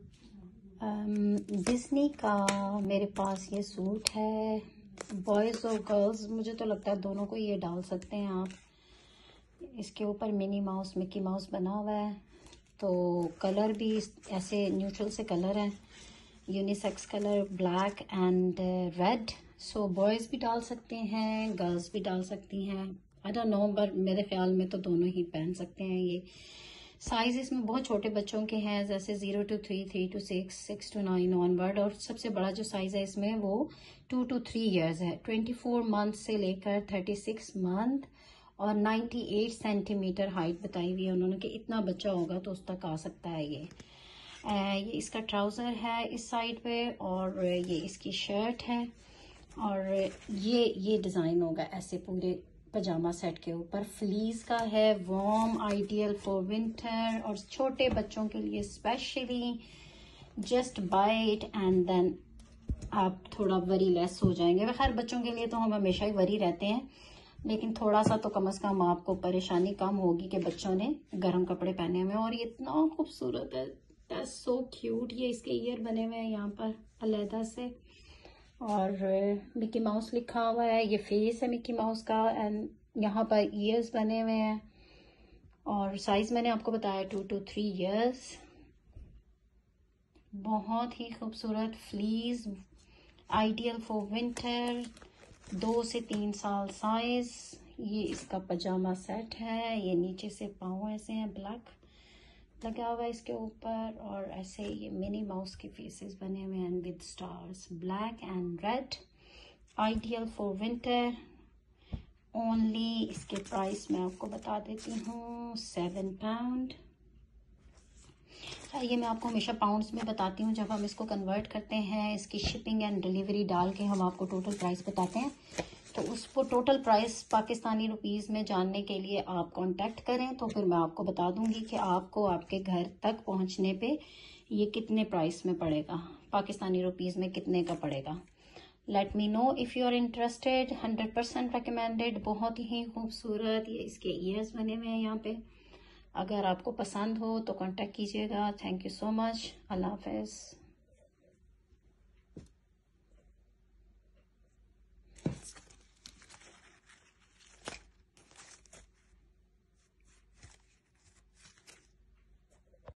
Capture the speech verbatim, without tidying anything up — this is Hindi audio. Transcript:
डिज्नी का मेरे पास ये सूट है, बॉयज़ और गर्ल्स मुझे तो लगता है दोनों को ये डाल सकते हैं आप। इसके ऊपर मिनी माउस मिकी माउस बना हुआ है, तो कलर भी ऐसे न्यूट्रल से कलर है, unisex colour black and red. So boys भी डाल सकते हैं, गर्ल्स भी डाल सकती हैं। आई डोंट नो, बट मेरे ख्याल में तो दोनों ही पहन सकते हैं। ये साइज इसमें बहुत छोटे बच्चों के हैं, जैसे zero two three, three two six, six two nine onward, और सबसे बड़ा जो साइज है इसमें वो टू टू थ्री इयर्स है। ट्वेंटी फोर मंथ से लेकर थर्टी सिक्स मंथ और नाइन्टी एट सेंटीमीटर हाइट बताई हुई है उन्होंने कि इतना बच्चा होगा तो उस तक आ सकता है। ये आ, ये इसका ट्राउज़र है इस साइड पे, और ये इसकी शर्ट है, और ये ये डिज़ाइन होगा ऐसे पूरे पजामा सेट के ऊपर। फ्लीस का है, वार्म, आइडियल फॉर विंटर, और छोटे बच्चों के लिए specially. Just buy it and then आप थोड़ा वरी लेस हो जाएंगे। हर बच्चों के लिए तो हम हमेशा ही वरी रहते हैं, लेकिन थोड़ा सा तो कम से कम आपको परेशानी कम होगी कि बच्चों ने गर्म कपड़े पहने हुए। और ये इतना खूबसूरत है, दैट्स सो क्यूट। ये इसके ईयर बने हुए हैं यहाँ पर अलहदा से, और मिकी माउस लिखा हुआ है। ये फेस है मिकी माउस का, एंड यहाँ पर ईयर्स बने हुए हैं, और साइज मैंने आपको बताया टू टू थ्री इयर्स। बहुत ही खूबसूरत फ्लीज, आइडियल फॉर विंटर, दो से तीन साल साइज। ये इसका पजामा सेट है। ये नीचे से पाँव ऐसे हैं, ब्लैक लगा हुआ है इसके ऊपर, और ऐसे ये मिनी माउस के फेसेस बने हुए हैं with stars, black and red, ideal for winter. Only इसके प्राइस मैं आपको बता देती हूँ, सेवन पाउंड। ये मैं आपको हमेशा पाउंड्स में बताती हूँ, जब हम इसको कन्वर्ट करते हैं इसकी शिपिंग एंड डिलीवरी डाल के हम आपको टोटल प्राइस बताते हैं। तो उसको टोटल प्राइस पाकिस्तानी रुपीस में जानने के लिए आप कांटेक्ट करें, तो फिर मैं आपको बता दूंगी कि आपको आपके घर तक पहुंचने पे ये कितने प्राइस में पड़ेगा, पाकिस्तानी रुपीस में कितने का पड़ेगा। Let me know if you are interested. Hundred percent recommended. बहुत ही खूबसूरत ये इसके ईयर्स बने हुए हैं यहाँ पे। अगर आपको पसंद हो तो कांटेक्ट कीजिएगा। Thank you so much. अल्लाह हाफिज़।